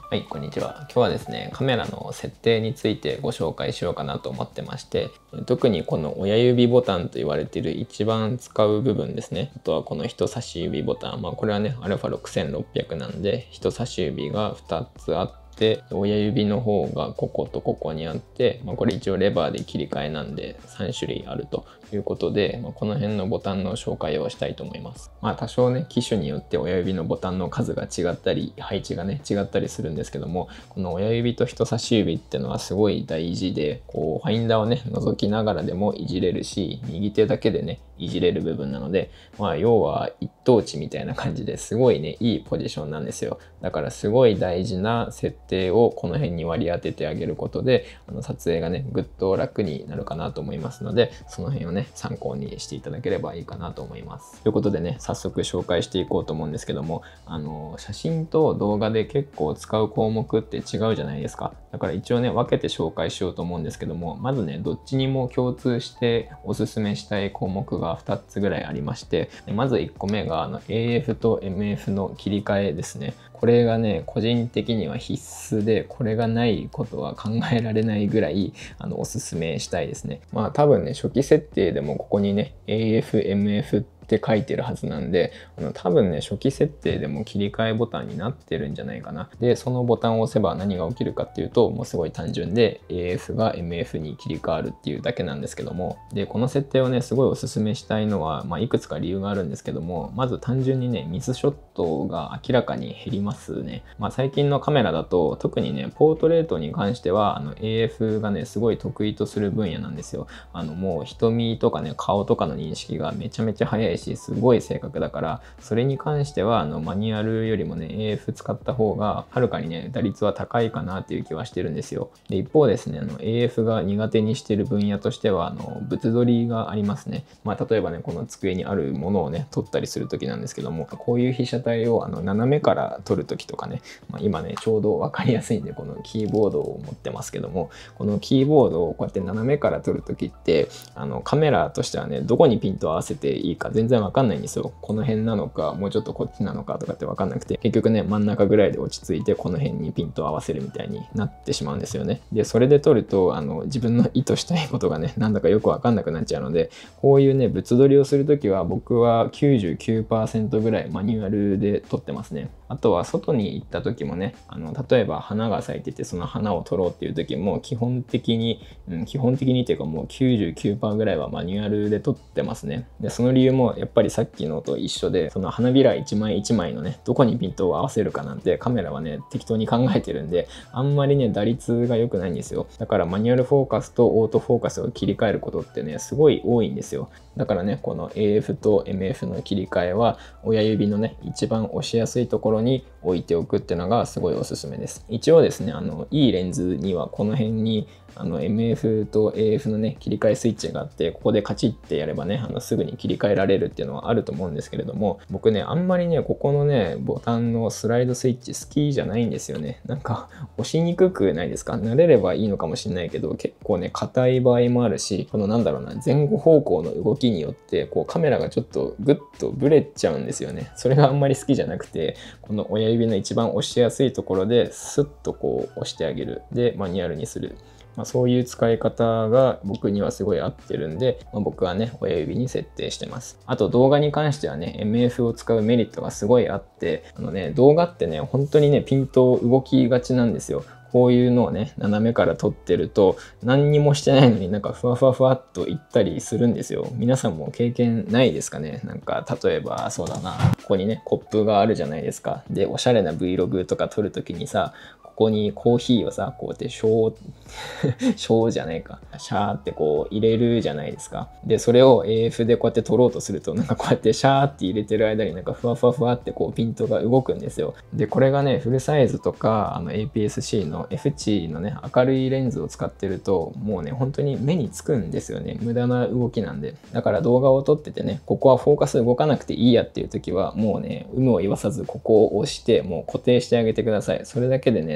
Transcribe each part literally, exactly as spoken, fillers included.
はい、こんにちは。今日はですね、カメラの設定についてご紹介しようかなと思ってまして、特にこの親指ボタンと言われている一番使う部分ですね。あとはこの人差し指ボタン。まあこれはね、アルファろくせんろっぴゃくなんで、人差し指がふたつあって、で親指の方がこことここにあって、まあ、これ一応レバーで切り替えなんでさん種類あるということで、まあ、この辺のボタンの紹介をしたいと思います。まあ多少ね機種によって親指のボタンの数が違ったり配置がね違ったりするんですけども、この親指と人差し指ってのはすごい大事で、こうファインダーをね覗きながらでもいじれるし、右手だけでねいじれる部分なので、まあ要は一等地みたいな感じですごいねいいポジションなんですよ。だからすごい大事な設定をこの辺に割り当ててあげることで、あの撮影がねぐっと楽になるかなと思いますので、その辺をね参考にしていただければいいかなと思います。ということでね、早速紹介していこうと思うんですけども、あの写真と動画で結構使う項目って違うじゃないですか。だから一応ね分けて紹介しようと思うんですけども、まずねどっちにも共通しておすすめしたい項目がふたつぐらいありまして、まずいっこめがあの エーエフ と エムエフ の切り替えですね。これがね個人的には必須で、これがないことは考えられないぐらいあのおすすめしたいですね。まあ多分ね初期設定でもここにね エーエフ、エムエフ ってって書いてるはずなんで、あの多分ね初期設定でも切り替えボタンになってるんじゃないかな。でそのボタンを押せば何が起きるかっていうと、もうすごい単純で エーエフ が エムエフ に切り替わるっていうだけなんですけども、でこの設定をねすごいおすすめしたいのは、まあ、いくつか理由があるんですけども、まず単純にねミスショットが明らかに減りますね。まあ、最近のカメラだと特にねポートレートに関してはあの エーエフ がねすごい得意とする分野なんですよ。あのもう瞳とかね顔とかの認識がめちゃめちゃ早いし、すごい正確だから、それに関してはあのマニュアルよりもね エーエフ 使った方がはるかにね打率は高いかなっていう気はしてるんですよ。で一方ですね、あの エーエフ が苦手にしてる分野としてはあの物撮りがありますね。まあ例えばねこの机にあるものをね撮ったりする時なんですけども、こういう被写体をあの斜めから撮る時とかね、まあ、今ねちょうど分かりやすいんでこのキーボードを持ってますけども、このキーボードをこうやって斜めから撮る時ってあのカメラとしてはねどこにピントを合わせていいか全然分かんないんですよ。この辺なのかもうちょっとこっちなのかとかって分かんなくて、結局ね真ん中ぐらいで落ち着いてこの辺にピントを合わせるみたいになってしまうんですよね。でそれで撮るとあの自分の意図したいことがねなんだかよく分かんなくなっちゃうので、こういうね物撮りをする時は僕は きゅうじゅうきゅうパーセント ぐらいマニュアルで撮ってますね。あとは外に行った時もね、あの例えば花が咲いててその花を撮ろうっていう時も基本的に、うん、基本的にっていうかもう きゅうじゅうきゅうパーセント ぐらいはマニュアルで撮ってますね。でその理由もやっぱりさっきのと一緒で、その花びら一枚一枚のねどこにピントを合わせるかなんてカメラはね適当に考えてるんで、あんまりね打率が良くないんですよ。だからマニュアルフォーカスとオートフォーカスを切り替えることってねすごい多いんですよ。だからねこの エーエフ と エムエフ の切り替えは親指のね一番押しやすいところに置いておくっていうのがすごいおすすめです。一応ですねあのいいレンズにはこの辺にあの エムエフ と エーエフ のね切り替えスイッチがあって、ここでカチッてやればねあのすぐに切り替えられるっていうのはあると思うんですけれども、僕ねあんまりねここのねボタンのスライドスイッチ好きじゃないんですよね。なんか押しにくくないですか？慣れればいいのかもしれないけど、結構ね硬い場合もあるし、このなんだろうな前後方向の動きによってこうカメラがちょっとグッとブレちゃうんですよね。それがあんまり好きじゃなくて、この親指の一番押しやすいところでスッとこう押してあげる、でマニュアルにする、まあ、そういう使い方が僕にはすごい合ってるんで、まあ、僕はね親指に設定してます。あと動画に関してはね エムエフ を使うメリットがすごいあって、あのね動画ってね本当にねピント動きがちなんですよ。こういうのをね斜めから撮ってると何にもしてないのになんかふわふわふわっといったりするんですよ。皆さんも経験ないですかね？なんか例えばそうだな、ここにねコップがあるじゃないですか。でおしゃれな Vlog とか撮るときにさ、ここにコーヒーをさこうやってショーショーじゃないかシャーってこう入れるじゃないですか。でそれを エーエフ でこうやって撮ろうとすると、なんかこうやってシャーって入れてる間になんかふわふわふわってこうピントが動くんですよ。でこれがねフルサイズとかあの エーピーエスシー の F 値のね明るいレンズを使ってるともうね本当に目につくんですよね。無駄な動きなんで。だから動画を撮っててねここはフォーカス動かなくていいやっていう時はもうね有無を言わさずここを押してもう固定してあげてください。それだけでね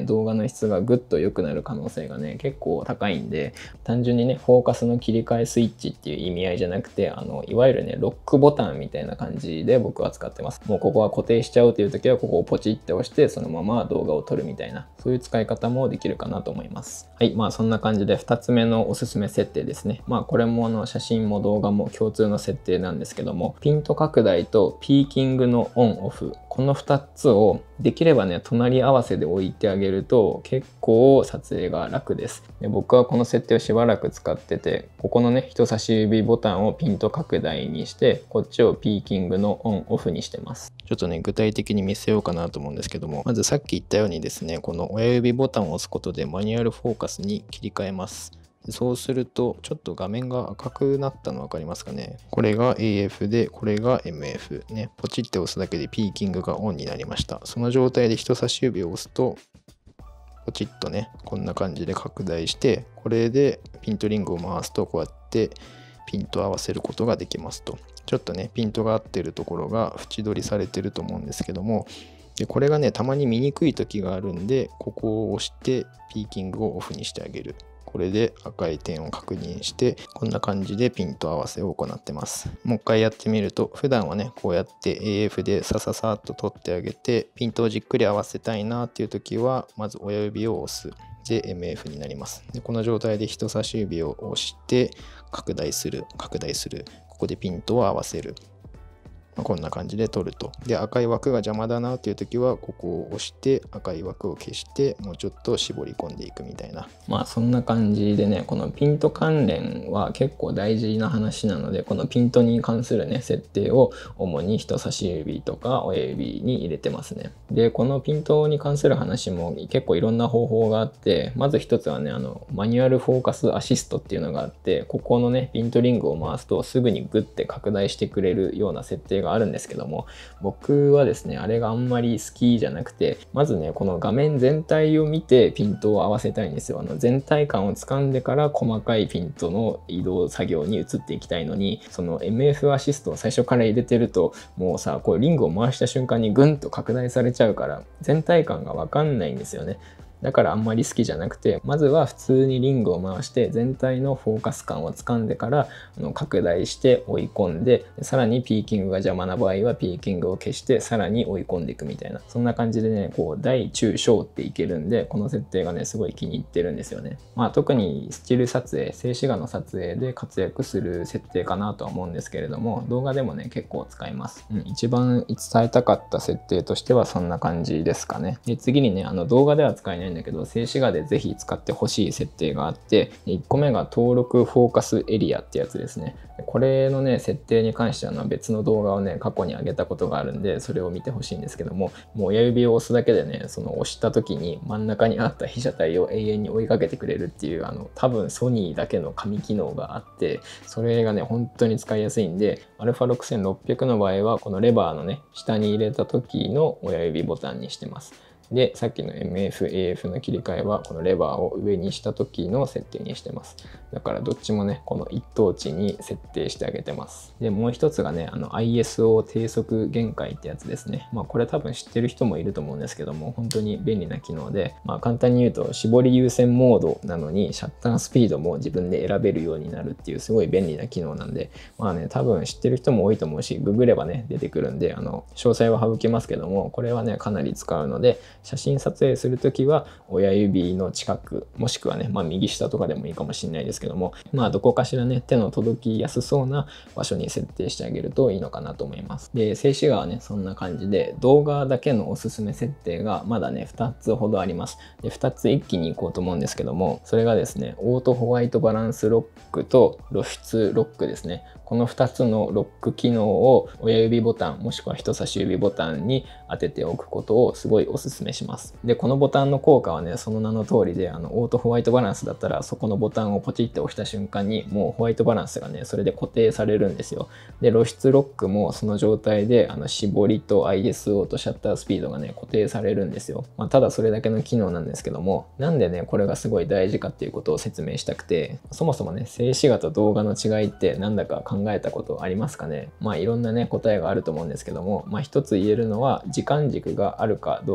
動画の質がぐっと良くなる可能性がね結構高いんで、単純にねフォーカスの切り替えスイッチっていう意味合いじゃなくて、あのいわゆるねロックボタンみたいな感じで僕は使ってます。もうここは固定しちゃうという時はここをポチって押してそのまま動画を撮るみたいな、そういう使い方もできるかなと思います。はい、まあそんな感じでふたつめのおすすめ設定ですね。まあこれもあの写真も動画も共通の設定なんですけども、ピント拡大とピーキングのオンオフ、このふたつをできればね隣り合わせで置いてあげると結構撮影が楽です。で僕はこの設定をしばらく使ってて、ここのね人差し指ボタンをピント拡大にして、こっちをピーキングのオンオフにしてます。ちょっとね具体的に見せようかなと思うんですけども、まずさっき言ったようにですね、この親指ボタンを押すことでマニュアルフォーカスに切り替えます。そうするとちょっと画面が赤くなったの分かりますかね。これが エーエフ でこれが エムエフ ね。ポチって押すだけでピーキングがオンになりました。その状態で人差し指を押すとポチッとねこんな感じで拡大して、これでピントリングを回すとこうやってピントを合わせることができますと。ちょっとねピントが合ってるところが縁取りされてると思うんですけども、でこれがねたまに見にくい時があるんで、ここを押してピーキングをオフにしてあげる。これで赤い点を確認して、こんな感じでピント合わせを行ってます。もう一回やってみると、普段はねこうやって エーエフ でさささっと取ってあげて、ピントをじっくり合わせたいなっていう時はまず親指を押す。で エムエフ になります。でこの状態で人差し指を押して拡大する拡大する、ここでピントを合わせる。こんな感じで取ると。で赤い枠が邪魔だなっていう時はここを押して赤い枠を消してもうちょっと絞り込んでいくみたいな、まあそんな感じでね、このピント関連は結構大事な話なので、このピントに関するね設定を主に人差し指とか親指に入れてますね。でこのピントに関する話も結構いろんな方法があって、まず一つはねあのマニュアルフォーカスアシストっていうのがあって、ここのねピントリングを回すとすぐにグッて拡大してくれるような設定があるんですけども、僕はですねあれがあんまり好きじゃなくて、まずねこの画面全体を見てピントを合わせたいんですよ。あの全体感をつかんでから細かいピントの移動作業に移っていきたいのに、その エムエフ アシストを最初から入れてるともうさ、こうリングを回した瞬間にグンと拡大されちゃうから全体感がわかんないんですよね。だからあんまり好きじゃなくて、まずは普通にリングを回して全体のフォーカス感をつかんでからあの拡大して追い込んで、さらにピーキングが邪魔な場合はピーキングを消してさらに追い込んでいくみたいな、そんな感じでねこう大中小っていけるんで、この設定がねすごい気に入ってるんですよね。まあ特にスチル撮影、静止画の撮影で活躍する設定かなとは思うんですけれども、動画でもね結構使います。うん、一番伝えたかった設定としてはそんな感じですかね。で次にねあの動画では使えないんだけど静止画でぜひ使ってほしい設定があって、いっこめが登録フォーカスエリアってやつですね。これのね設定に関しては別の動画をね過去に上げたことがあるんで、それを見てほしいんですけども、もう親指を押すだけでねその押した時に真ん中にあった被写体を永遠に追いかけてくれるっていう、あの多分ソニーだけの神機能があって、それがね本当に使いやすいんで、アルファろくせんろっぴゃくの場合はこのレバーのね下に入れた時の親指ボタンにしてます。でさっきの エムエフ、エーエフ の切り替えはこのレバーを上にした時の設定にしてます。だからどっちもねこの一等値に設定してあげてます。でもう一つがねあの アイエスオー 低速限界ってやつですね。まあこれ多分知ってる人もいると思うんですけども、本当に便利な機能で、まあ簡単に言うと絞り優先モードなのにシャッタースピードも自分で選べるようになるっていうすごい便利な機能なんで、まあね多分知ってる人も多いと思うし、ググればね出てくるんで、あの詳細は省けますけども、これはねかなり使うので、写真撮影するときは親指の近く、もしくはね、まあ、右下とかでもいいかもしれないですけども、まあどこかしらね手の届きやすそうな場所に設定してあげるといいのかなと思います。で静止画はねそんな感じで、動画だけのおすすめ設定がまだねふたつほどあります。でふたつ一気にいこうと思うんですけども、それがですねオートホワイトバランスロックと露出ロックですね。このふたつのロック機能を親指ボタンもしくは人差し指ボタンに当てておくことをすごいおすすめします。でこのボタンの効果はねその名の通りで、あのオートホワイトバランスだったらそこのボタンをポチって押した瞬間にもうホワイトバランスがねそれで固定されるんですよ。で露出ロックもその状態であの絞りと アイエスオー とシャッタースピードがね固定されるんですよ。まあ、ただそれだけの機能なんですけども、なんでねこれがすごい大事かっていうことを説明したくて、そもそもね静止画と動画の違いってなんだか考えたことありますかね。まあいろんなね答えがあると思うんですけども、まあ一つ言えるのは時間軸があるかどうかですね。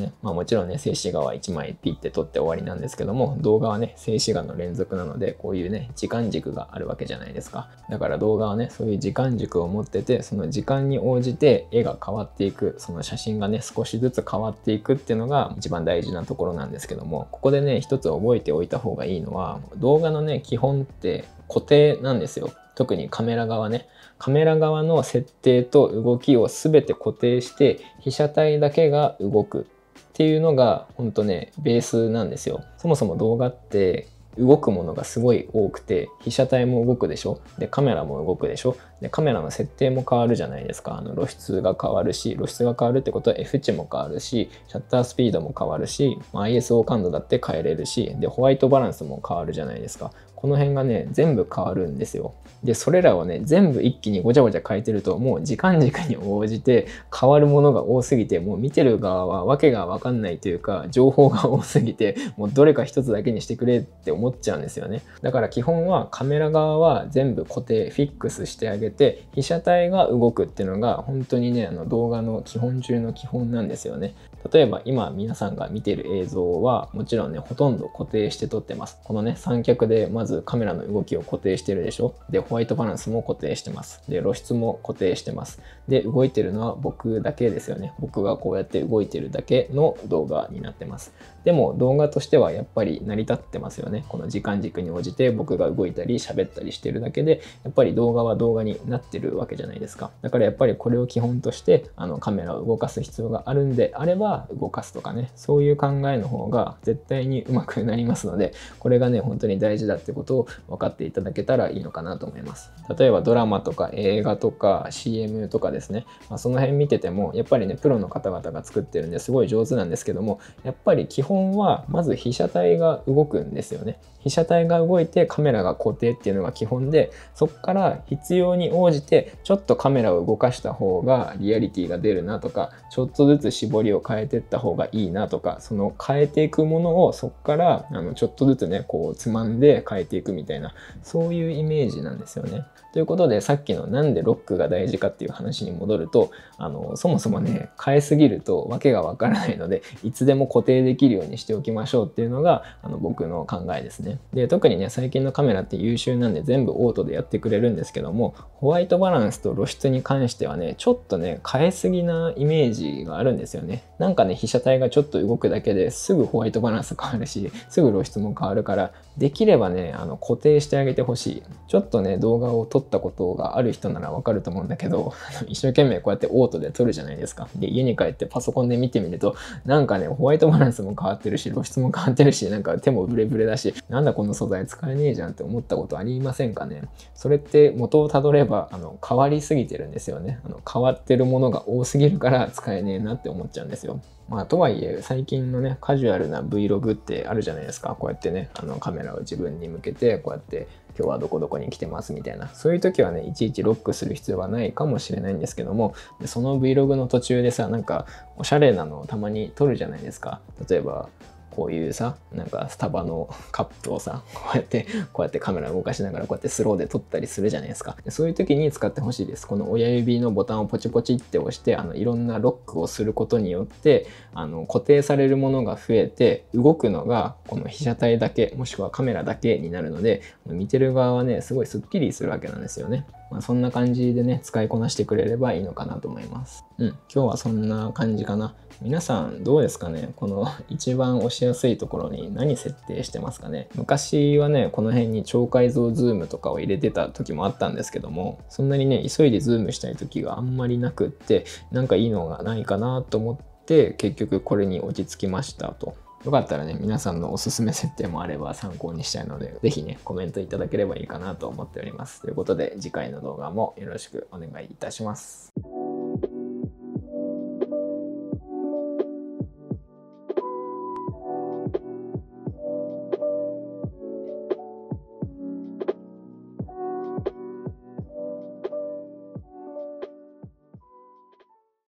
ね。まあもちろんね、静止画はいちまいピッて撮って終わりなんですけども、動画はね、静止画の連続なので、こういうね、時間軸があるわけじゃないですか。だから動画はね、そういう時間軸を持ってて、その時間に応じて絵が変わっていく、その写真がね、少しずつ変わっていくっていうのが一番大事なところなんですけども、ここでね、一つ覚えておいた方がいいのは、動画のね、基本って固定なんですよ。特にカメラ側ね。カメラ側の設定と動きを全て固定して、被写体だけが動くっていうのが本当ね、ベースなんですよ。そもそも動画って動くものがすごい多くて、被写体も動くでしょ。で、カメラも動くでしょ。で、カメラの設定も変わるじゃないですか。あの露出が変わるし、露出が変わるってことは F 値も変わるし、シャッタースピードも変わるし、アイエスオー 感度だって変えれるし、で、ホワイトバランスも変わるじゃないですか。この辺がね、全部変わるんですよ。で、それらをね、全部一気にごちゃごちゃ変えてると、もう時間軸に応じて変わるものが多すぎて、もう見てる側はわけがわかんないというか、情報が多すぎて、もうどれか一つだけにしてくれって思っちゃうんですよね。だから基本はカメラ側は全部固定、フィックスしてあげて、被写体が動くっていうのが本当にね、あの動画の基本中の基本なんですよね。例えば今皆さんが見てる映像はもちろんね、ほとんど固定して撮ってます。このね、三脚でまずカメラの動きを固定してるでしょ。で、ホワイトバランスも固定してます。で、露出も固定してます。で、動いてるのは僕だけですよね。僕がこうやって動いてるだけの動画になってます。でも動画としてはやっぱり成り立ってますよね。この時間軸に応じて僕が動いたり喋ったりしてるだけで、やっぱり動画は動画になってるわけじゃないですか。だからやっぱりこれを基本としてあのカメラを動かす必要があるんであれば動かすとかね、そういう考えの方が絶対にうまくなりますので、これがね、本当に大事だってことを分かっていただけたらいいのかなと思います。例えばドラマとか映画とか シーエム とかですね、まあ、その辺見ててもやっぱりね、プロの方々が作ってるんですごい上手なんですけども、やっぱり基本はまず被写体が動くんですよね。被写体が動いてカメラが固定っていうのが基本で、そこから必要に応じてちょっとカメラを動かした方がリアリティが出るなとか、ちょっとずつ絞りを変えていった方がいいなとか、その変えていくものをそこからあのちょっとずつね、こうつまんで変えていくみたいな、そういうイメージなんですよね。ということで、さっきのなんでロックが大事かっていう話に戻ると、あのそもそもね、変えすぎるとわけがわからないので、いつでも固定できるようにしておきましょうっていうのがあの僕の考えですね。で、特にね、最近のカメラって優秀なんで全部オートでやってくれるんですけども、ホワイトバランスと露出に関してはね、ちょっとね、変えすぎなイメージがあるんですよね。なんかね、被写体がちょっと動くだけですぐホワイトバランス変わるし、すぐ露出も変わるから、できればね、あの固定してあげてほしい。ちょっとね、動画を撮ったことがある人ならわかると思うんだけど、一生懸命こうやってオートで撮るじゃないですか。で、家に帰ってパソコンで見てみると、なんかね、ホワイトバランスも変わってるし、露出も変わってるし、なんか手もブレブレだし、なんだこの素材使えねえじゃんって思ったことありませんかね。それって元をたどれば、あの、変わりすぎてるんですよね。あの、変わってるものが多すぎるから使えねえなって思っちゃうんですよ。まあ、とはいえ、最近のね、カジュアルな Vlog ってあるじゃないですか。こうやってね、あのカメラを自分に向けて、こうやって今日はどこどこに来てますみたいな。そういう時はね、いちいちロックする必要はないかもしれないんですけども、その Vlog の途中でさ、なんかおしゃれなのをたまに撮るじゃないですか。例えば、こういうさ、なんかスタバのカップをさ、こうやって、こうやってカメラを動かしながらこうやってスローで撮ったりするじゃないですか。そういう時に使ってほしいです。この親指のボタンをポチポチって押して、あのいろんなロックをすることによって、あの固定されるものが増えて、動くのがこの被写体だけ、もしくはカメラだけになるので、見てる側はね、すごいスッキリするわけなんですよね。まあ、そんな感じでね、使いこなしてくれればいいのかなと思います。うん、今日はそんな感じかな。皆さんどうですかね。この一番押しやすいところに何設定してますかね。昔はね、この辺に超解像ズームとかを入れてた時もあったんですけども、そんなにね、急いでズームしたい時があんまりなくって、なんかいいのがないかなと思って、結局これに落ち着きましたと。よかったらね、皆さんのおすすめ設定もあれば参考にしたいので、ぜひね、コメントいただければいいかなと思っております。ということで、次回の動画もよろしくお願いいたします。